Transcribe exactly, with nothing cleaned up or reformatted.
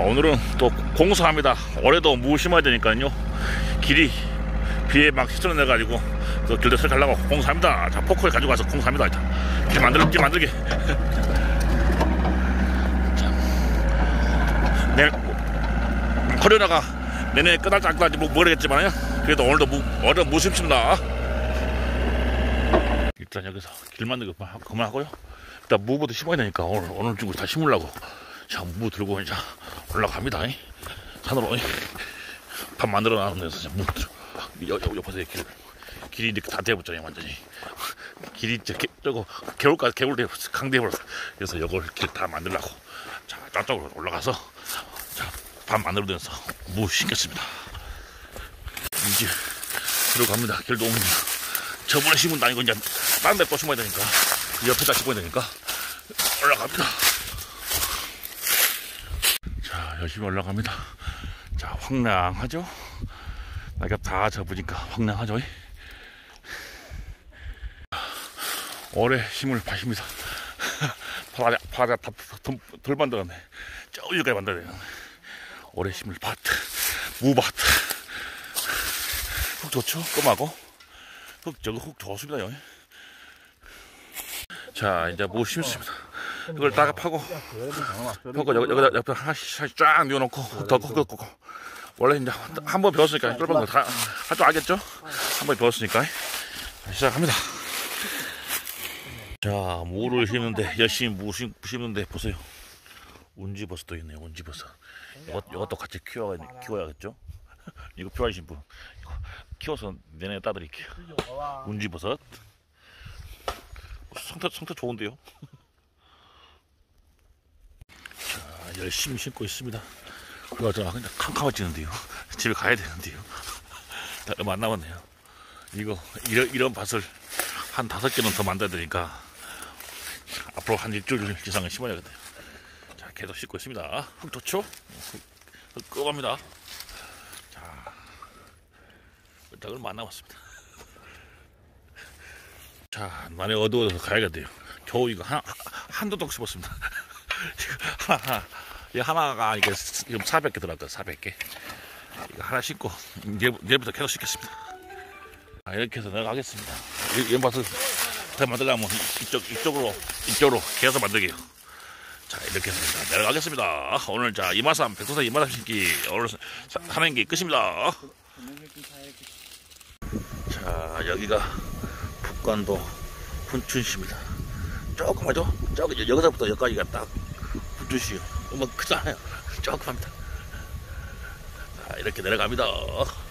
오늘은 또 공사합니다. 올해도 무 심어야 되니까요. 길이 비에 막 휘청내가지고 또 길도 설 가려고 공사합니다. 자, 포크를 가지고 가서 공사합니다. 자, 길 만들기, 길 만들기. 자, 내일 허려나가 내년에 끝날지 안 끝날지 뭐 모르겠지만요. 그래도 오늘도 무, 오늘도 무 심습니다. 일단 여기서 길 만들기 그만하고요. 일단 무부터 심어야 되니까 오늘 오늘 중으로 다 심으려고. 자, 무 들고 이제 올라갑니다. 산으로 밥 만들어 놔놓은 데서 무 옆에서 길 길이 이렇게 다 돼버렸잖아요. 완전히 길이 저거 개울까지 개울 돼 강돼버렸어. 그래서 이걸 길 다 만들려고 자 저쪽으로 올라가서 자 밥 만들어 놓으면서 무 심겠습니다. 이제 들어갑니다. 길도 옵니다. 저번에 심은 거 아니고 이제 다른 데 또 심어야 되니까 옆에다 심어야 되니까 올라갑니다. 자, 열심히 올라갑니다. 자, 황량하죠? 낙엽 다 접으니까 황량하죠? 올해 심을 밭입니다. 바다, 바다 덜 만들었네. 저기까지 만들어야 돼요. 올해 심을 밭, 무밭. 흙 좋죠? 껌하고. 흙, 저거 흙 좋습니다. 여기. 자, 이제 무 심습니다. 이걸 따가 파고, 파고 여기, 여기다 옆에 하나씩 쫙 뉘어놓고, 더 꺾고, 원래 이제 한 번 배웠으니까, 쫄반 거 다, 할 줄 알겠죠? 한 번 배웠으니까. 시작합니다. 자, 무를 심는데, 열심히 무 심, 심는데, 보세요. 운지버섯도 있네요, 운지버섯. 이것, 이것도 같이 키워야, 키워야겠죠? 이거 필요하신 분. 이거 키워서 내년에 따드릴게요. 운지버섯. 상태, 상태 좋은데요? 자, 열심히 심고 있습니다. 그거 저 그냥 캄캄해지는데요. 집에 가야 되는데요. 얼마 안 남았네요. 이거, 이런, 이런 밭을 한 다섯 개는 더 만들어야 되니까 앞으로 한 일주일 이상은 심어야겠네요. 자, 계속 심고 있습니다. 흙 좋죠? 흙, 흙 끄합니다. 자, 얼마 안 남았습니다. 자, 많이 어두워서 가야겠대요. 겨우 이거 하나, 한두 동 씹었습니다. 하나, 하나. 이 하나가 이게 지금 사백 개 들어갈 거예요. 사백 개. 이거 하나 씻고, 이제, 이제부터 계속 씻겠습니다. 자, 이렇게 해서 내려가겠습니다. 이, 이 밭을 더 만들려면 이쪽, 이쪽으로, 이쪽으로 계속 만들게요. 자, 이렇게 해서 내려가겠습니다. 오늘 자, 이마삼, 백두산 이마삼 신기, 오늘 하는 게 끝입니다. 자, 여기가 북간도 훈춘시입니다. 조금 하죠? 저기 여기서부터 여기까지가 딱 훈춘시요. 뭐 크잖아요. 조금 합니다. 자, 이렇게 내려갑니다.